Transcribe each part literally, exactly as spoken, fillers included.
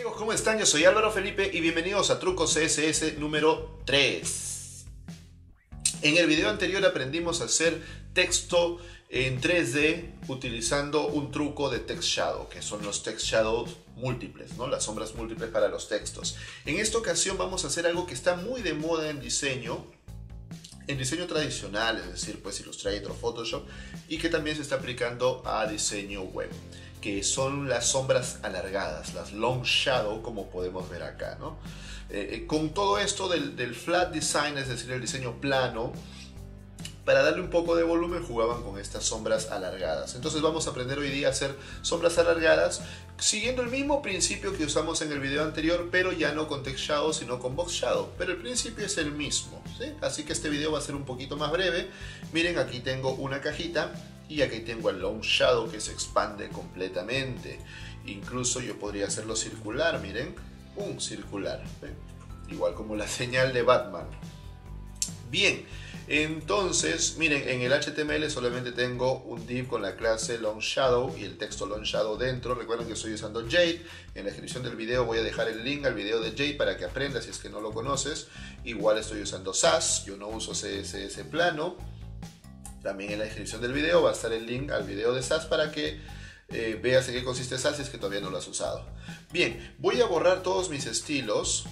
amigos, ¿cómo están? Yo soy Álvaro Felipe y bienvenidos a Truco C S S número tres. En el video anterior aprendimos a hacer texto en tres D utilizando un truco de text shadow, que son los text shadows múltiples, ¿no? Las sombras múltiples para los textos. En esta ocasión vamos a hacer algo que está muy de moda en diseño, en diseño tradicional, es decir, pues Illustrator o Photoshop, y que también se está aplicando a diseño web, que son las sombras alargadas, las long shadow, como podemos ver acá, ¿no? Eh, con todo esto del, del flat design, es decir, el diseño plano, para darle un poco de volumen jugaban con estas sombras alargadas. Entonces vamos a aprender hoy día a hacer sombras alargadas siguiendo el mismo principio que usamos en el video anterior, pero ya no con text shadow sino con box shadow, pero el principio es el mismo, ¿sí? Así que este video va a ser un poquito más breve. Miren, aquí tengo una cajita y aquí tengo el long shadow que se expande completamente. Incluso yo podría hacerlo circular, miren, un circular, ¿sí? Igual como la señal de Batman. Bien, entonces, miren, en el H T M L solamente tengo un div con la clase long shadow y el texto long shadow dentro. Recuerden que estoy usando Jade. En la descripción del video voy a dejar el link al video de Jade para que aprendas si es que no lo conoces. Igual estoy usando Sass, yo no uso C S S plano. También en la descripción del video va a estar el link al video de Sass para que eh, veas en qué consiste Sass si es que todavía no lo has usado. Bien, voy a borrar todos mis estilos.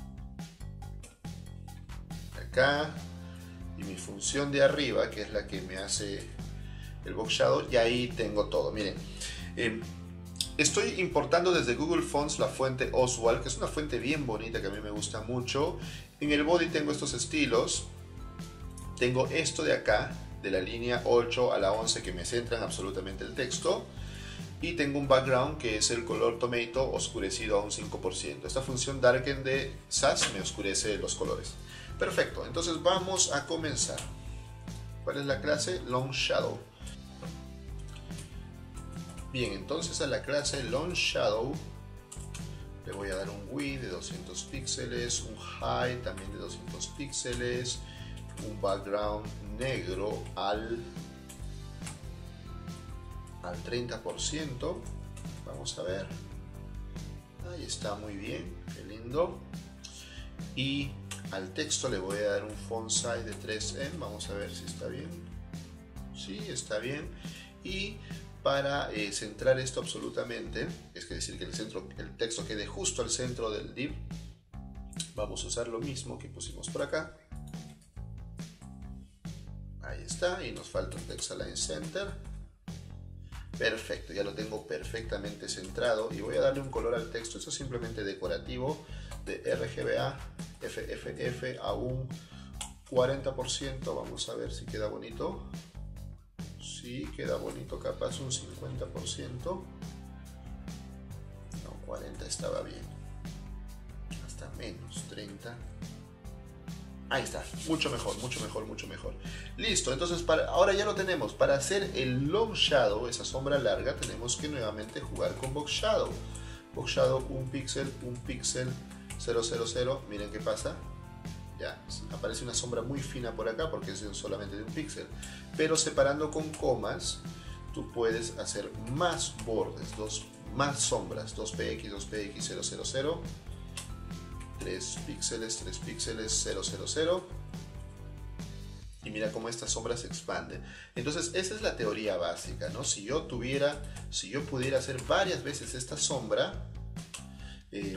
Acá. Y mi función de arriba, que es la que me hace el box shadow, y ahí tengo todo. Miren, eh, estoy importando desde Google Fonts la fuente Oswald, que es una fuente bien bonita que a mí me gusta mucho. En el body tengo estos estilos. Tengo esto de acá, de la línea ocho a la once, que me centran absolutamente el texto. Y tengo un background que es el color tomato oscurecido a un cinco por ciento. Esta función darken de Sass me oscurece los colores. Perfecto, entonces vamos a comenzar. ¿Cuál es la clase? Long Shadow. Bien, entonces a la clase Long Shadow le voy a dar un width de doscientos píxeles, un height también de doscientos píxeles, un background negro al, al treinta por ciento. Vamos a ver. Ahí está, muy bien, qué lindo. Y al texto le voy a dar un font size de tres M, vamos a ver si está bien. Sí, está bien. Y para eh, centrar esto absolutamente, es decir, que el, centro, el texto quede justo al centro del div, vamos a usar lo mismo que pusimos por acá. Ahí está, y nos falta un text align center. Perfecto, ya lo tengo perfectamente centrado y voy a darle un color al texto. Esto es simplemente decorativo, de R G B A, F F F a un cuarenta por ciento. Vamos a ver si queda bonito. Sí, queda bonito, capaz un cincuenta por ciento. No, cuarenta estaba bien. Hasta menos, treinta. Ahí está, mucho mejor, mucho mejor, mucho mejor. Listo, entonces para, ahora ya lo tenemos. Para hacer el long shadow, esa sombra larga, tenemos que nuevamente jugar con box shadow. Box shadow, un píxel, un píxel, cero cero cero. Miren qué pasa. Ya, aparece una sombra muy fina por acá porque es solamente de un píxel. Pero separando con comas, tú puedes hacer más bordes, dos, más sombras. dos P X, dos P X, cero cero cero. tres píxeles, tres píxeles, cero cero cero. Y mira cómo esta sombra se expande. Entonces esa es la teoría básica, ¿no? Si yo tuviera, si yo pudiera hacer varias veces esta sombra, eh,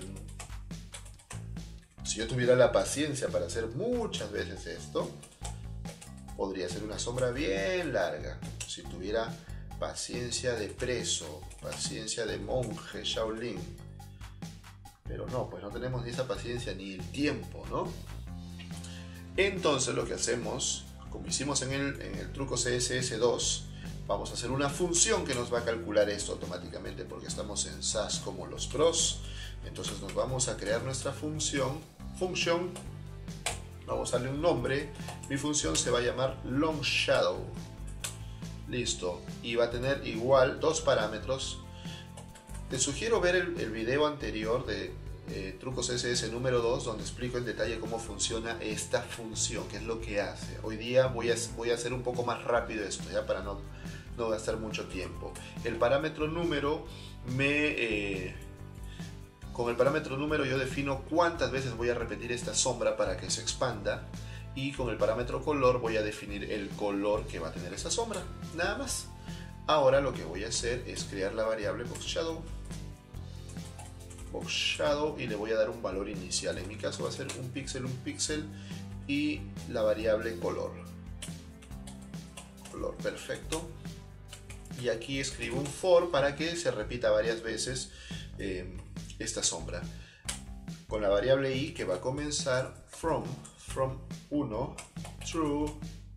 si yo tuviera la paciencia para hacer muchas veces esto, podría ser una sombra bien larga. Si tuviera paciencia de preso, paciencia de monje Shaolin. Pero no, pues no tenemos ni esa paciencia ni el tiempo, ¿no? Entonces lo que hacemos, como hicimos en el, en el truco C S S dos, vamos a hacer una función que nos va a calcular esto automáticamente porque estamos en Sass como los pros. Entonces nos vamos a crear nuestra función, función, vamos a darle un nombre. Mi función se va a llamar long shadow. Listo, y va a tener igual dos parámetros. Te sugiero ver el, el video anterior de eh, Truco C S S número dos, donde explico en detalle cómo funciona esta función, qué es lo que hace. Hoy día voy a, voy a hacer un poco más rápido esto, ya para no, no gastar mucho tiempo. El parámetro número me, eh, Con el parámetro número yo defino cuántas veces voy a repetir esta sombra para que se expanda. Y con el parámetro color voy a definir el color que va a tener esa sombra. Nada más. Ahora lo que voy a hacer es crear la variable BoxShadow. BoxShadow y le voy a dar un valor inicial. En mi caso va a ser un píxel, un píxel y la variable color. Color, perfecto. Y aquí escribo un for para que se repita varias veces eh, esta sombra. Con la variable i que va a comenzar from, from uno, true,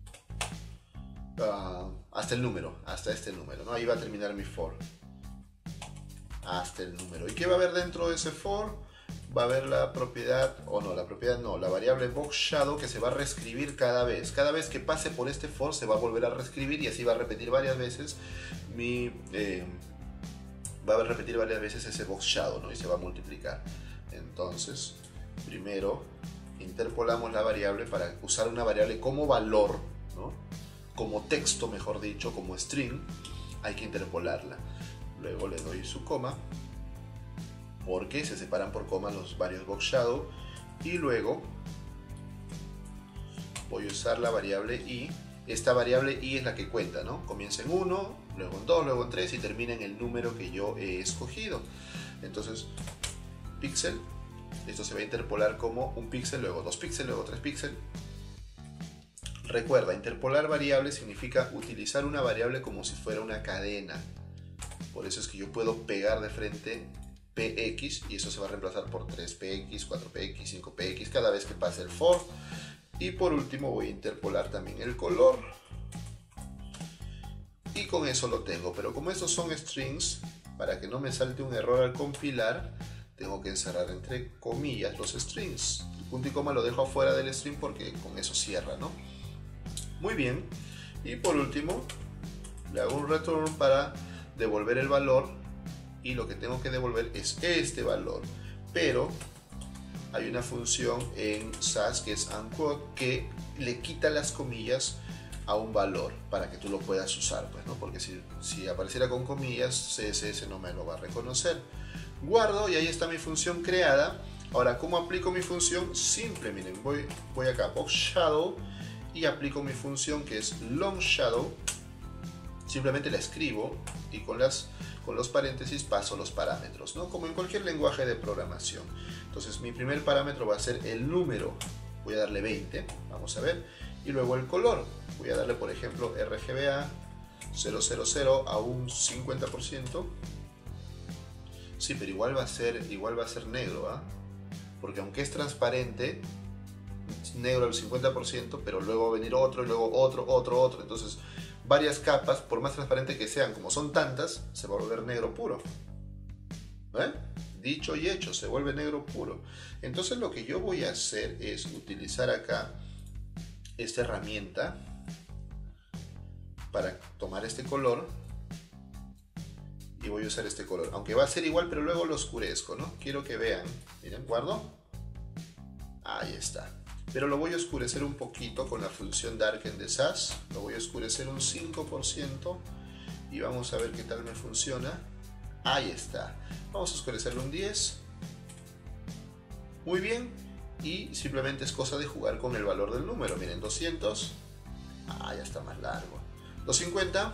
uh, hasta el número, hasta este número, ¿no? Ahí va a terminar mi for. Hasta el número. ¿Y qué va a haber dentro de ese for? Va a haber la propiedad, o no, la propiedad no, la variable BoxShadow que se va a reescribir cada vez. Cada vez que pase por este for se va a volver a reescribir y así va a repetir varias veces mi... Eh, va a repetir varias veces ese BoxShadow, ¿no? Y se va a multiplicar. Entonces, primero interpolamos la variable para usar una variable como valor, ¿no? Como texto, mejor dicho, como string, hay que interpolarla. Luego le doy su coma, porque se separan por coma los varios BoxShadow. Y luego voy a usar la variable i. Esta variable i es la que cuenta, ¿no? Comienza en uno, luego en dos, luego en tres y termina en el número que yo he escogido. Entonces, píxel, esto se va a interpolar como un píxel, luego dos píxeles, luego tres píxeles. Recuerda, interpolar variables significa utilizar una variable como si fuera una cadena. Por eso es que yo puedo pegar de frente px y eso se va a reemplazar por tres px, cuatro px, cinco px cada vez que pase el for. Y por último voy a interpolar también el color. Y con eso lo tengo, pero como estos son strings, para que no me salte un error al compilar, tengo que encerrar entre comillas los strings. El punto y coma lo dejo afuera del string porque con eso cierra, ¿no? Muy bien. Y por último, le hago un return para devolver el valor. Y lo que tengo que devolver es este valor. Pero hay una función en Sass que es unquote que le quita las comillas a un valor para que tú lo puedas usar, pues, ¿no? Porque si, si apareciera con comillas, C S S no me lo va a reconocer. Guardo y ahí está mi función creada. Ahora, ¿cómo aplico mi función? Simple, miren, voy, voy acá, BoxShadow, y aplico mi función que es LongShadow. Simplemente la escribo y con, las, con los paréntesis paso los parámetros, ¿no? Como en cualquier lenguaje de programación. Entonces mi primer parámetro va a ser el número. Voy a darle veinte, vamos a ver. Y luego el color. Voy a darle, por ejemplo, R G B A cero cero cero a un cincuenta por ciento. Sí, pero igual va a ser, igual va a ser negro, ¿ah? Porque aunque es transparente, negro al cincuenta por ciento, pero luego va a venir otro, y luego otro, otro, otro. Entonces, varias capas, por más transparente que sean, como son tantas, se va a volver negro puro. ¿Eh? Dicho y hecho, se vuelve negro puro. Entonces lo que yo voy a hacer es utilizar acá esta herramienta para tomar este color y voy a usar este color. Aunque va a ser igual, pero luego lo oscurezco, ¿no? Quiero que vean. Miren, guardo. Ahí está. Pero lo voy a oscurecer un poquito con la función Darken de Sass. Lo voy a oscurecer un cinco por ciento y vamos a ver qué tal me funciona. Ahí está. Vamos a oscurecerlo un diez. Muy bien. Y simplemente es cosa de jugar con el valor del número. Miren, doscientos. Ah, ya está más largo. doscientos cincuenta.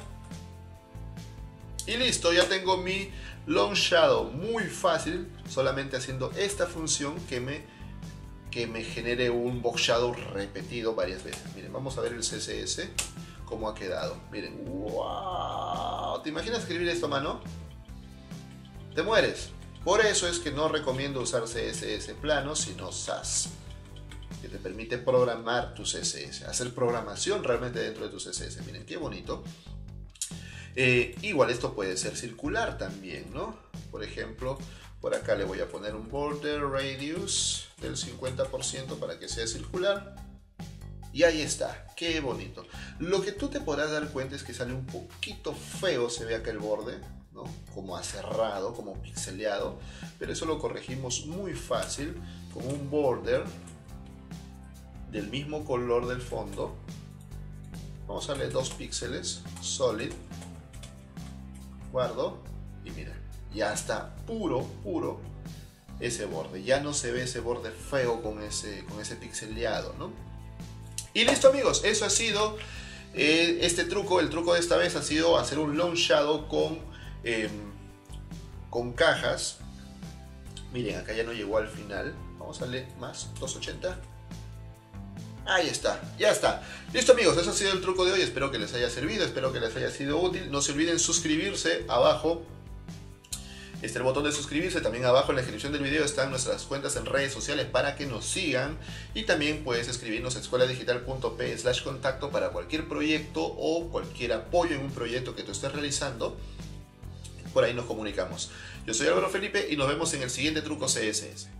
Y listo, ya tengo mi LongShadow. Muy fácil, solamente haciendo esta función que me, que me genere un BoxShadow repetido varias veces. Miren, vamos a ver el C S S, cómo ha quedado. Miren, wow. ¿Te imaginas escribir esto a mano? Te mueres. Por eso es que no recomiendo usar C S S plano, sino Sass, que te permite programar tu C S S, hacer programación realmente dentro de tu C S S. Miren, qué bonito. Eh, igual esto puede ser circular también, ¿no? Por ejemplo, por acá le voy a poner un border radius del cincuenta por ciento para que sea circular. Y ahí está, qué bonito. Lo que tú te podrás dar cuenta es que sale un poquito feo, se ve acá el borde, ¿no? Como aserrado, como pixeleado, pero eso lo corregimos muy fácil con un border del mismo color del fondo. Vamos a darle dos píxeles, solid, guardo y mira, ya está puro, puro ese borde. Ya no se ve ese borde feo con ese, con ese pixeleado, ¿no? Y listo, amigos, eso ha sido eh, este truco. El truco de esta vez ha sido hacer un long shadow con, eh, con cajas. Miren, acá ya no llegó al final. Vamos a darle más, doscientos ochenta. Ahí está, ya está. Listo, amigos, eso ha sido el truco de hoy. Espero que les haya servido, espero que les haya sido útil. No se olviden suscribirse. Abajo está el botón de suscribirse. También abajo en la descripción del video están nuestras cuentas en redes sociales para que nos sigan. Y también puedes escribirnos a escueladigital.p slash contacto para cualquier proyecto o cualquier apoyo en un proyecto que tú estés realizando. Por ahí nos comunicamos. Yo soy Álvaro Felipe y nos vemos en el siguiente truco C S S.